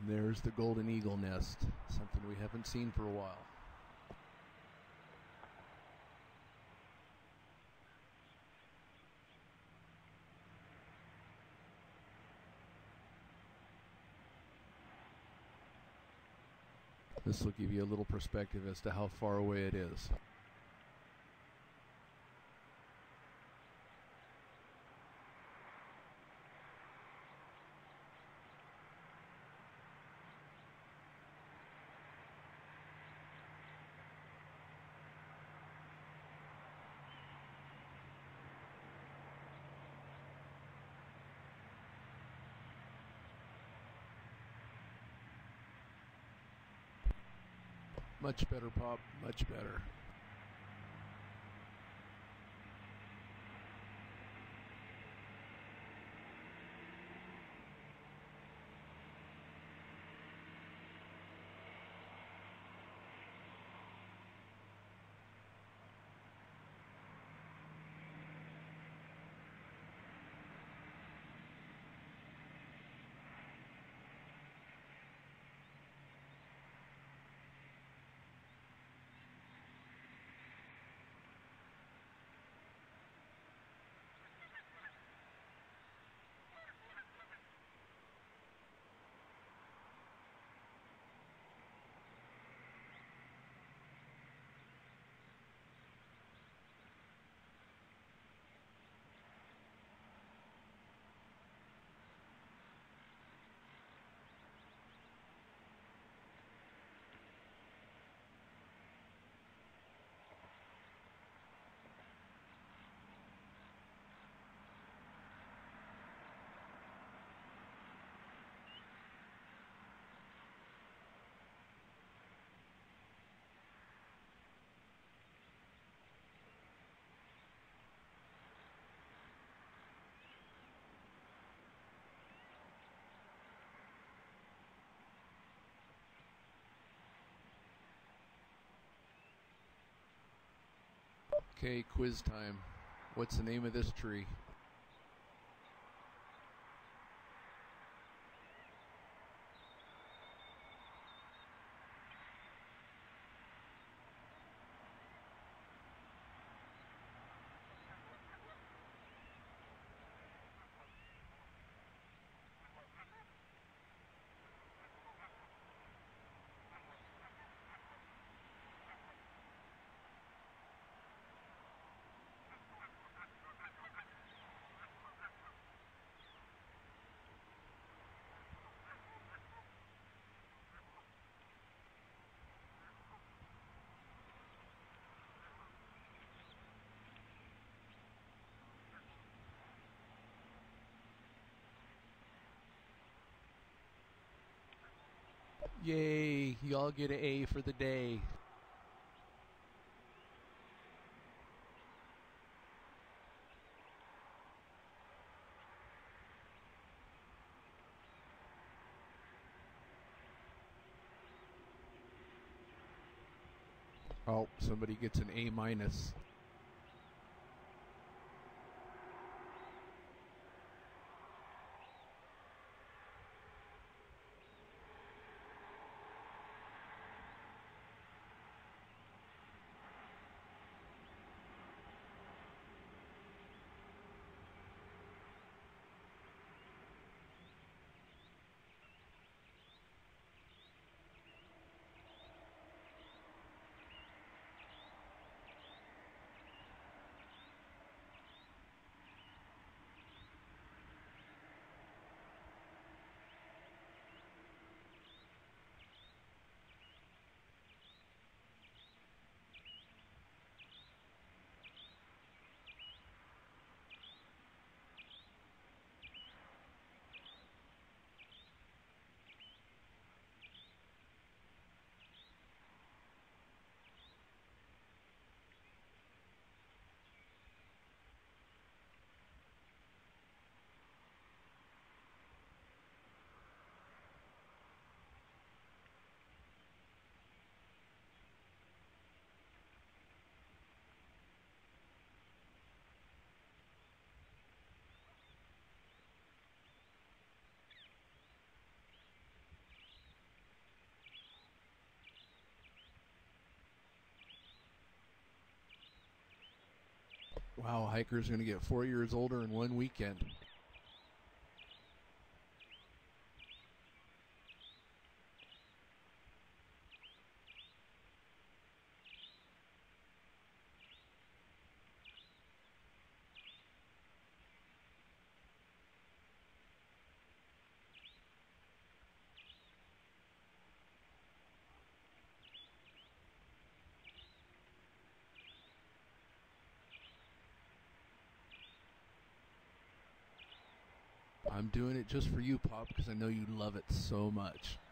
And there's the golden eagle nest, something we haven't seen for a while. This will give you a little perspective as to how far away it is. Much better, Pop. Much better. Okay, quiz time. What's the name of this tree? Yay, y'all get an A for the day. Oh, somebody gets an A minus. Wow, hiker's going to get 4 years older in one weekend. I'm doing it just for you, Pop, because I know you love it so much.